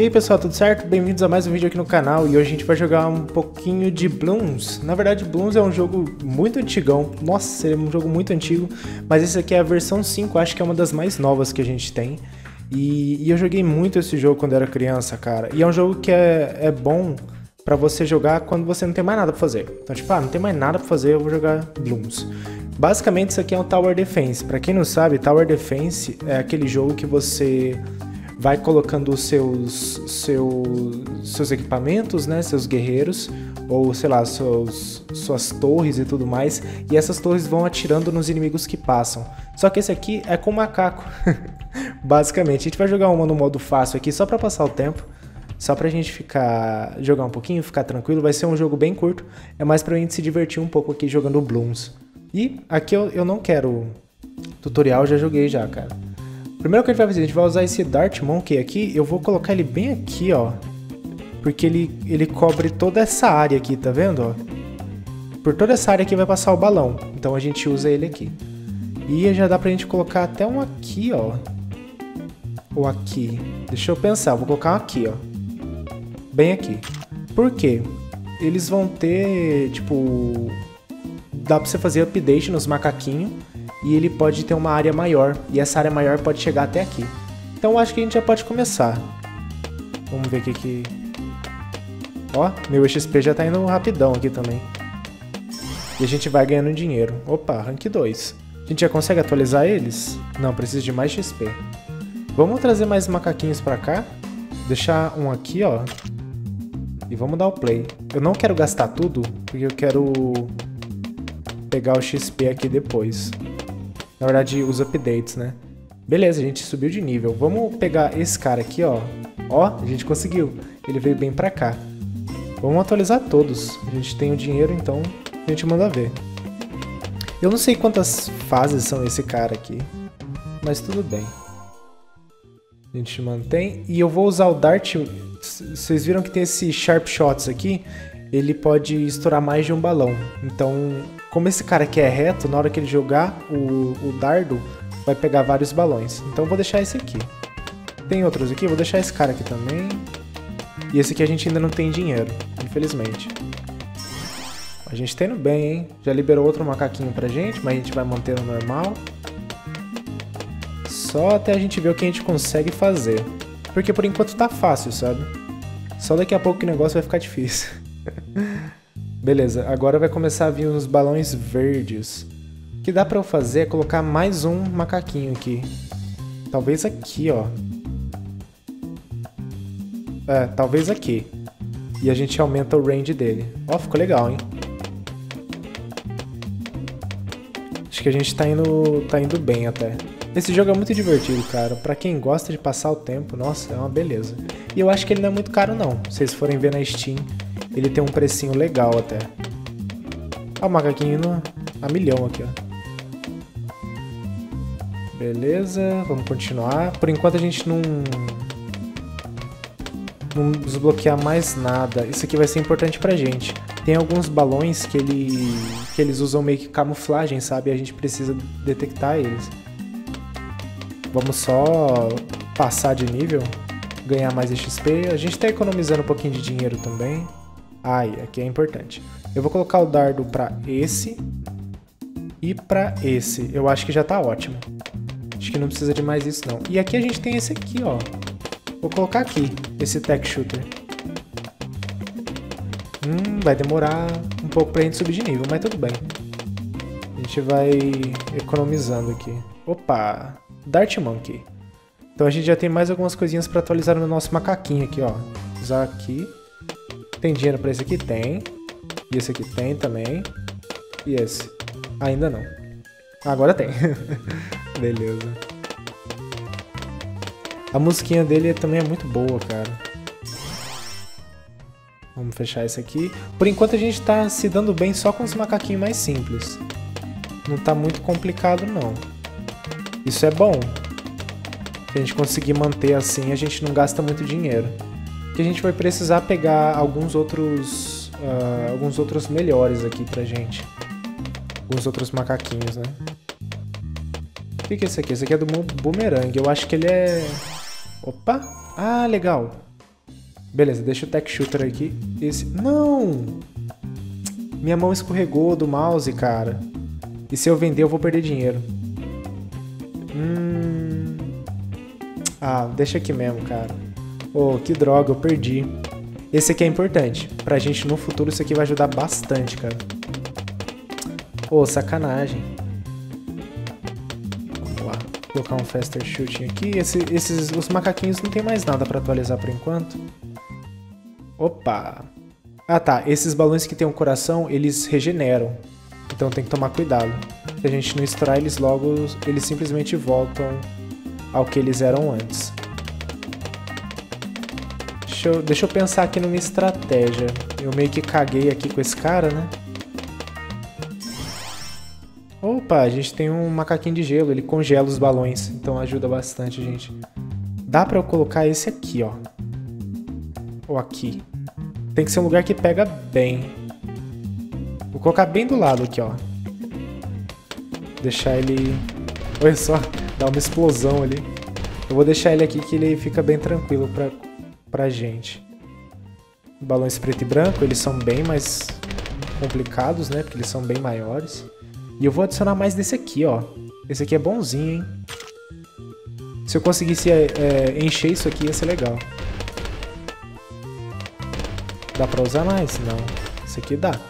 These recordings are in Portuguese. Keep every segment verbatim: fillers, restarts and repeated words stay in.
E aí pessoal, tudo certo? Bem-vindos a mais um vídeo aqui no canal e hoje a gente vai jogar um pouquinho de Bloons. Na verdade, Bloons é um jogo muito antigão, nossa, é um jogo muito antigo, mas esse aqui é a versão cinco, acho que é uma das mais novas que a gente tem. E, e eu joguei muito esse jogo quando era criança, cara, e é um jogo que é, é bom pra você jogar quando você não tem mais nada pra fazer. Então tipo, ah, não tem mais nada pra fazer, eu vou jogar Bloons. Basicamente isso aqui é um Tower Defense. Pra quem não sabe, Tower Defense é aquele jogo que você vai colocando os seus, seus, seus equipamentos, né, seus guerreiros, ou sei lá, seus, suas torres e tudo mais, e essas torres vão atirando nos inimigos que passam. Só que esse aqui é com macaco, basicamente. A gente vai jogar uma no modo fácil aqui, só pra passar o tempo, só pra gente ficar, jogar um pouquinho, ficar tranquilo. Vai ser um jogo bem curto, é mais pra gente se divertir um pouco aqui jogando Bloons. E aqui eu, eu não quero tutorial, já joguei já, cara. Primeiro que a gente vai fazer, a gente vai usar esse Dart Monkey aqui, eu vou colocar ele bem aqui, ó. Porque ele, ele cobre toda essa área aqui, tá vendo, ó? Por toda essa área aqui vai passar o balão, então a gente usa ele aqui. E já dá pra gente colocar até um aqui, ó. Ou aqui. Deixa eu pensar, vou colocar um aqui, ó. Bem aqui. Por quê? Eles vão ter, tipo... Dá pra você fazer update nos macaquinhos. E ele pode ter uma área maior, e essa área maior pode chegar até aqui. Então acho que a gente já pode começar. Vamos ver o que que... Ó, meu X P já tá indo rapidão aqui também. E a gente vai ganhando dinheiro. Opa, rank dois. A gente já consegue atualizar eles? Não, precisa de mais X P. Vamos trazer mais macaquinhos pra cá. Deixar um aqui, ó. E vamos dar o play. Eu não quero gastar tudo, porque eu quero pegar o X P aqui depois. Na verdade, os updates, né? Beleza, a gente subiu de nível. Vamos pegar esse cara aqui, ó. Ó, a gente conseguiu. Ele veio bem pra cá. Vamos atualizar todos. A gente tem o dinheiro, então a gente manda ver. Eu não sei quantas fases são esse cara aqui, mas tudo bem. A gente mantém. E eu vou usar o Dart. Vocês viram que tem esse Sharp Shots aqui? Ele pode estourar mais de um balão. Então, como esse cara aqui é reto, na hora que ele jogar o, o dardo, vai pegar vários balões. Então eu vou deixar esse aqui. Tem outros aqui? Vou deixar esse cara aqui também. E esse aqui a gente ainda não tem dinheiro, infelizmente. A gente tá indo bem, hein? Já liberou outro macaquinho pra gente, mas a gente vai manter no normal. Só até a gente ver o que a gente consegue fazer. Porque por enquanto tá fácil, sabe? Só daqui a pouco que o negócio vai ficar difícil. Beleza, agora vai começar a vir os balões verdes. O que dá pra eu fazer é colocar mais um macaquinho aqui. Talvez aqui, ó. É, talvez aqui. E a gente aumenta o range dele. Ó, ficou legal, hein? Acho que a gente tá indo, tá indo bem até. Esse jogo é muito divertido, cara. Pra quem gosta de passar o tempo, nossa, é uma beleza. E eu acho que ele não é muito caro, não. Se vocês forem ver na Steam, ele tem um precinho legal até. Ó o macaquinho no, a milhão aqui, ó. Beleza, vamos continuar. Por enquanto a gente não... Não desbloquear mais nada. Isso aqui vai ser importante pra gente. Tem alguns balões que, ele, que eles usam meio que camuflagem, sabe? E a gente precisa detectar eles. Vamos só passar de nível. Ganhar mais X P. A gente tá economizando um pouquinho de dinheiro também. Ai, aqui é importante. Eu vou colocar o dardo pra esse e pra esse. Eu acho que já tá ótimo. Acho que não precisa de mais isso, não. E aqui a gente tem esse aqui, ó. Vou colocar aqui, esse Tech Shooter. Hum, vai demorar um pouco pra gente subir de nível, mas tudo bem. A gente vai economizando aqui. Opa! Dart Monkey. Então a gente já tem mais algumas coisinhas pra atualizar no nosso macaquinho aqui, ó. Usar aqui. Tem dinheiro pra esse aqui? Tem. E esse aqui tem também. E esse? Ainda não. Agora tem. Beleza. A musiquinha dele também é muito boa, cara. Vamos fechar esse aqui. Por enquanto a gente tá se dando bem só com os macaquinhos mais simples. Não tá muito complicado, não. Isso é bom. Se a gente conseguir manter assim, a gente não gasta muito dinheiro. Que a gente vai precisar pegar alguns outros uh, alguns outros melhores aqui pra gente. Alguns outros macaquinhos, né? O que que é esse aqui? Esse aqui é do Boomerang. Eu acho que ele é... Opa! Ah, legal! Beleza, deixa o Tech Shooter aqui. Esse... Não! Minha mão escorregou do mouse, cara. E se eu vender, eu vou perder dinheiro. Hum... Ah, deixa aqui mesmo, cara. Oh, que droga, eu perdi. Esse aqui é importante. Pra gente no futuro, isso aqui vai ajudar bastante, cara. Oh, sacanagem. Vamos lá. Vou colocar um faster shooting aqui. Esse, esses, os macaquinhos não tem mais nada pra atualizar por enquanto. Opa! Ah tá, esses balões que tem um coração, eles regeneram. Então tem que tomar cuidado. Se a gente não estourar eles logo, eles simplesmente voltam ao que eles eram antes. Deixa eu, deixa eu pensar aqui numa estratégia. Eu meio que caguei aqui com esse cara, né? Opa, a gente tem um macaquinho de gelo, ele congela os balões, então ajuda bastante, gente. Dá pra eu colocar esse aqui, ó. Ou aqui. Tem que ser um lugar que pega bem. Vou colocar bem do lado aqui, ó. Deixar ele... Olha só, dá uma explosão ali. Eu vou deixar ele aqui que ele fica bem tranquilo pra, pra gente. Balões preto e branco, eles são bem mais complicados, né? Porque eles são bem maiores. E eu vou adicionar mais desse aqui, ó. Esse aqui é bonzinho, hein? Se eu conseguisse é, é, encher isso aqui, ia ser legal. Dá pra usar mais? Não. Esse aqui dá.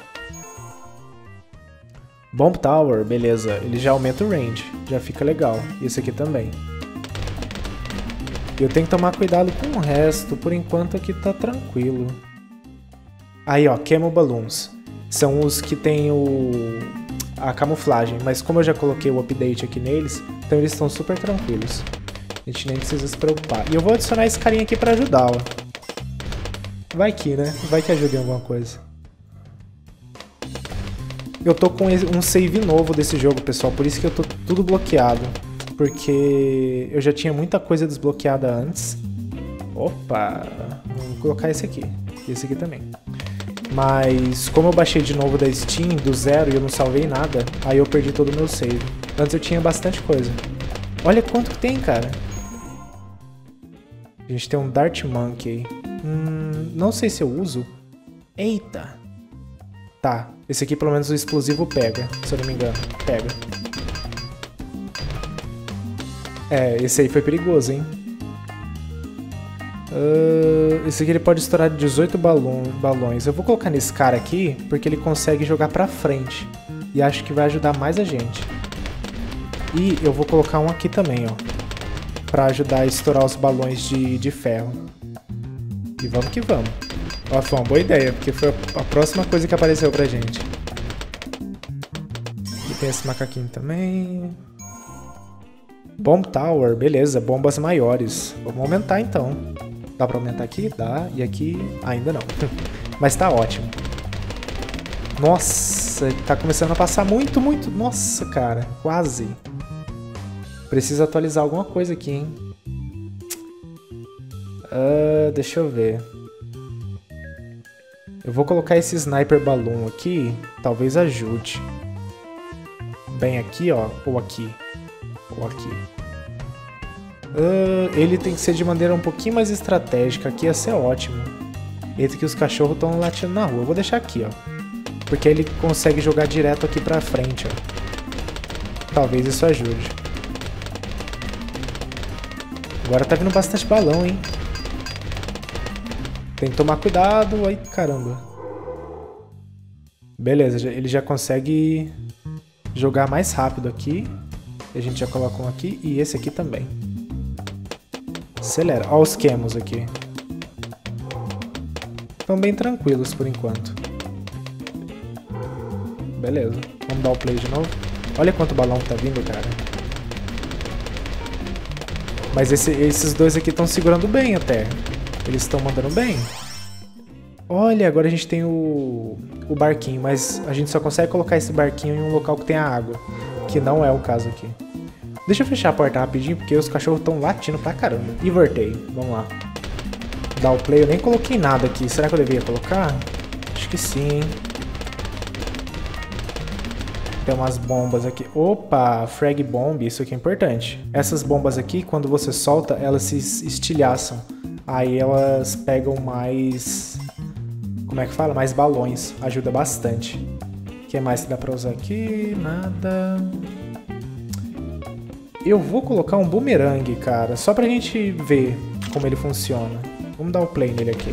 Bomb Tower, beleza. Ele já aumenta o range. Já fica legal. E esse aqui também. E eu tenho que tomar cuidado com o resto. Por enquanto aqui tá tranquilo. Aí, ó. Camo Balloons. São os que tem o... a camuflagem. Mas como eu já coloquei o update aqui neles, então eles estão super tranquilos. A gente nem precisa se preocupar. E eu vou adicionar esse carinha aqui pra ajudar, ó. Vai que, né? Vai que ajuda em alguma coisa. Eu tô com um save novo desse jogo, pessoal. Por isso que eu tô tudo bloqueado. Porque eu já tinha muita coisa desbloqueada antes. Opa! Vou colocar esse aqui. E esse aqui também. Mas como eu baixei de novo da Steam, do zero, e eu não salvei nada, aí eu perdi todo o meu save. Antes eu tinha bastante coisa. Olha quanto que tem, cara. A gente tem um Dart Monkey. Hum, não sei se eu uso. Eita! Tá, esse aqui pelo menos o explosivo pega, se eu não me engano. Pega. É, esse aí foi perigoso, hein? Uh, esse aqui ele pode estourar dezoito balão, balões. Eu vou colocar nesse cara aqui, porque ele consegue jogar pra frente. E acho que vai ajudar mais a gente. E eu vou colocar um aqui também, ó. Pra ajudar a estourar os balões de, de ferro. E vamos que vamos. Ó, foi uma boa ideia, porque foi a próxima coisa que apareceu pra gente. E tem esse macaquinho também. Bomb Tower, beleza, bombas maiores. Vamos aumentar então. Dá pra aumentar aqui? Dá. E aqui ainda não. Mas tá ótimo. Nossa, tá começando a passar muito, muito. Nossa, cara, quase. Preciso atualizar alguma coisa aqui, hein? Uh, deixa eu ver. Eu vou colocar esse Sniper Balloon aqui. Talvez ajude. Bem aqui, ó. Ou aqui. Ou aqui. Uh, ele tem que ser de maneira um pouquinho mais estratégica. Aqui ia ser ótimo. Eita que os cachorros estão latindo na rua. Eu vou deixar aqui, ó. Porque ele consegue jogar direto aqui pra frente, ó. Talvez isso ajude. Agora tá vindo bastante balão, hein? Tem que tomar cuidado. Ai, caramba. Beleza, ele já consegue jogar mais rápido aqui. A gente já coloca um aqui e esse aqui também. Acelera. Olha os camos aqui. Estão bem tranquilos por enquanto. Beleza. Vamos dar o play de novo. Olha quanto balão tá vindo, cara. Mas esse, esses dois aqui estão segurando bem até. Eles estão mandando bem. Olha, agora a gente tem o, o barquinho. Mas a gente só consegue colocar esse barquinho em um local que tenha água. Que não é o caso aqui. Deixa eu fechar a porta rapidinho, porque os cachorros estão latindo pra caramba. E voltei. Vamos lá. Dar o play. Eu nem coloquei nada aqui. Será que eu deveria colocar? Acho que sim, hein? Tem umas bombas aqui. Opa! Frag Bomb. Isso aqui é importante. Essas bombas aqui, quando você solta, elas se estilhaçam. aí elas pegam mais... Como é que fala? Mais balões. Ajuda bastante. O que mais que dá pra usar aqui? Nada... Eu vou colocar um boomerang, cara, só pra gente ver como ele funciona. Vamos dar o play nele aqui.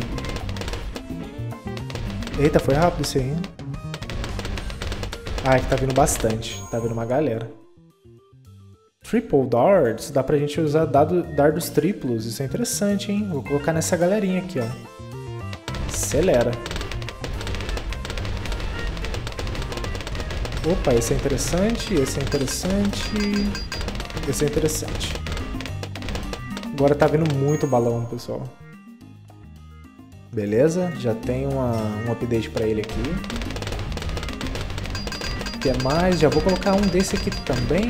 Eita, foi rápido isso aí, hein? Ah, é que tá vindo bastante. Tá vindo uma galera. Triple darts. Dá pra gente usar dado, dardos triplos. Isso é interessante, hein? Vou colocar nessa galerinha aqui, ó. Acelera. Opa, esse é interessante. Esse é interessante. Esse é interessante. Agora tá vindo muito balão, pessoal. Beleza, já tem uma, um update pra ele aqui. O que é mais? Já vou colocar um desse aqui também.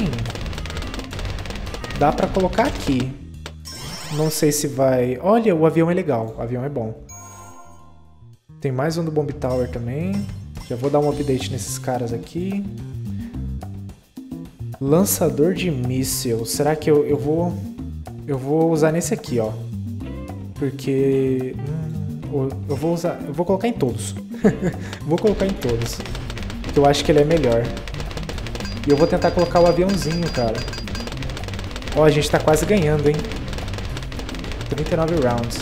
Dá pra colocar aqui. Não sei se vai... Olha, o avião é legal. O avião é bom. Tem mais um do Bomb Tower também. Já vou dar um update nesses caras aqui. Lançador de míssil. Será que eu, eu vou... Eu vou usar nesse aqui, ó. Porque... Hum, eu vou usar... Eu vou colocar em todos. Vou colocar em todos. Porque eu acho que ele é melhor. E eu vou tentar colocar o aviãozinho, cara. Ó, a gente tá quase ganhando, hein? trinta e nove rounds.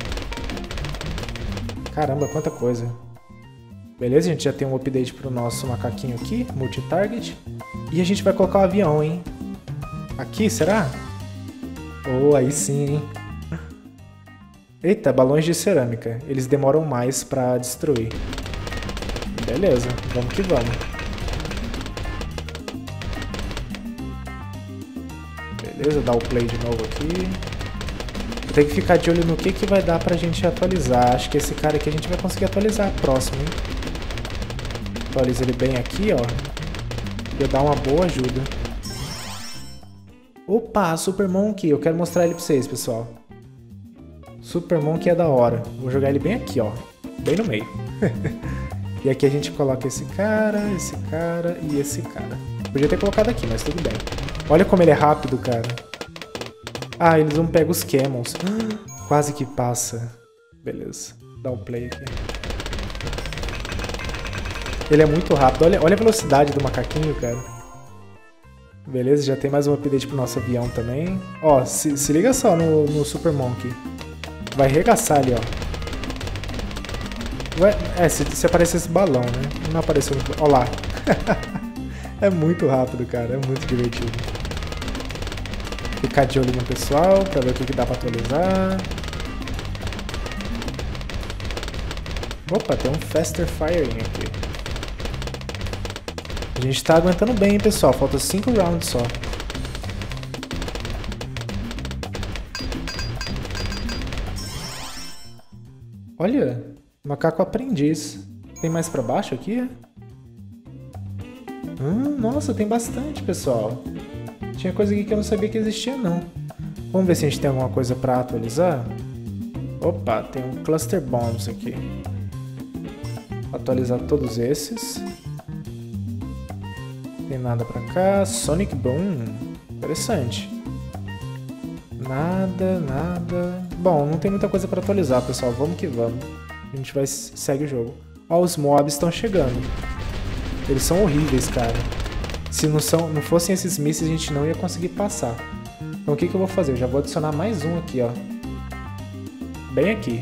Caramba, quanta coisa. Beleza, a gente já tem um update pro nosso macaquinho aqui. Multi-target. E a gente vai colocar o avião, hein? Aqui, será? Oh, aí sim, hein? Eita, balões de cerâmica. Eles demoram mais pra destruir. Beleza, vamos que vamos. Beleza, dá o play de novo aqui. Vou ter que ficar de olho no que, que vai dar pra gente atualizar. Acho que esse cara aqui a gente vai conseguir atualizar próximo, hein? Atualiza ele bem aqui, ó. Ia dar uma boa ajuda. Opa, Super Monkey. Eu quero mostrar ele pra vocês, pessoal. Super Monkey é da hora. Vou jogar ele bem aqui, ó. Bem no meio. E aqui a gente coloca esse cara, esse cara e esse cara. Podia ter colocado aqui, mas tudo bem. Olha como ele é rápido, cara. Ah, eles não pegam os camels. Quase que passa. Beleza. Dá um play aqui. Ele é muito rápido. Olha, olha a velocidade do macaquinho, cara. Beleza, já tem mais um update pro nosso avião também. Ó, se, se liga só no, no Super Monkey. Vai arregaçar ali, ó. Vai, é, se, se aparecer esse balão, né? Não apareceu muito... Ó lá. É muito rápido, cara. É muito divertido. Ficar de olho no pessoal pra ver o que, que dá pra atualizar. Opa, tem um Faster Firing aqui. A gente tá aguentando bem, hein, pessoal. Falta cinco rounds só. Olha, macaco aprendiz. Tem mais pra baixo aqui? Hum, nossa, tem bastante, pessoal. Tinha coisa aqui que eu não sabia que existia, não. Vamos ver se a gente tem alguma coisa pra atualizar. Opa, tem um Cluster Bombs aqui. Atualizar todos esses. Tem nada pra cá. Sonic Boom. Interessante. Nada, nada... Bom, não tem muita coisa pra atualizar, pessoal. Vamos que vamos. A gente vai... Segue o jogo. Ó, os mobs estão chegando. Eles são horríveis, cara. Se não, são, não fossem esses mísseis, a gente não ia conseguir passar. Então o que, que eu vou fazer? Eu já vou adicionar mais um aqui, ó. Bem aqui.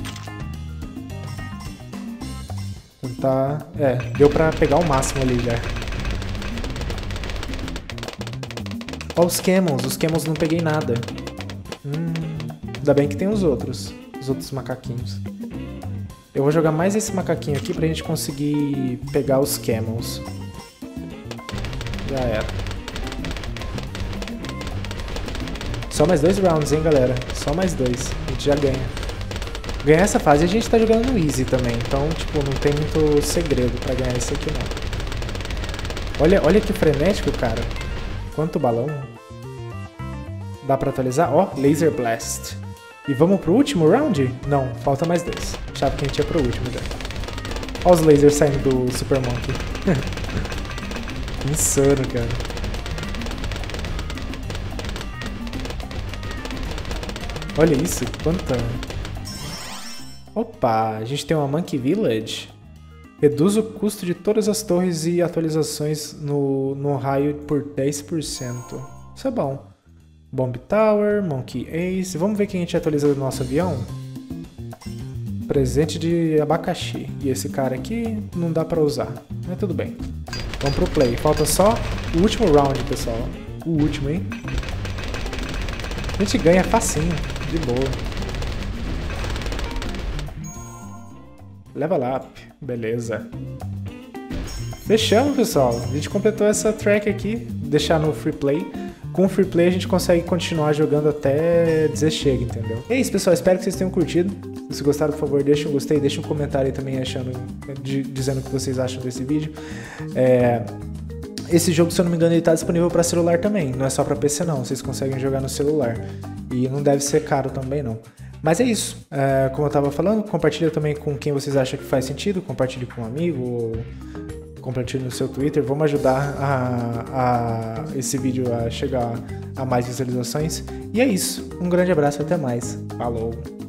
Tentar... É, deu pra pegar o máximo ali já. Ó, os camels. Os camels não peguei nada. Hum, ainda bem que tem os outros. Os outros macaquinhos. Eu vou jogar mais esse macaquinho aqui pra gente conseguir pegar os camels. Já era. Só mais dois rounds, hein, galera? Só mais dois. A gente já ganha. Ganhar essa fase a gente tá jogando no easy também. Então, tipo, não tem muito segredo pra ganhar esse aqui, não. Olha, olha que frenético, cara. Quanto balão. Dá pra atualizar? Ó, Laser Blast. E vamos pro último round? Não, falta mais dois. Achava que a gente ia pro último já. Ó os lasers saindo do Super Monkey. Insano, cara. Olha isso, quanta... Opa, a gente tem uma Monkey Village. Reduz o custo de todas as torres e atualizações no, no raio por dez por cento. Isso é bom. Bomb Tower, Monkey Ace. Vamos ver quem a gente atualiza do nosso avião? Presente de abacaxi. E esse cara aqui não dá pra usar. Mas tudo bem. Vamos pro play. Falta só o último round, pessoal. O último, hein? A gente ganha facinho. De boa. Level up. Beleza. Fechamos, pessoal. A gente completou essa track aqui. Deixar no free play. Com o free play a gente consegue continuar jogando até dizer chega, entendeu? É isso, pessoal. Espero que vocês tenham curtido. Se gostaram, por favor, deixa um gostei. Deixa um comentário aí também achando, de, dizendo o que vocês acham desse vídeo. É... Esse jogo, se eu não me engano, ele está disponível para celular também. Não é só para P C, não. Vocês conseguem jogar no celular. E não deve ser caro também, não. Mas é isso. É, como eu estava falando, compartilha também com quem vocês acham que faz sentido. Compartilhe com um amigo ou compartilhe no seu Twitter. Vamos ajudar a, a esse vídeo a chegar a mais visualizações. E é isso. Um grande abraço e até mais. Falou!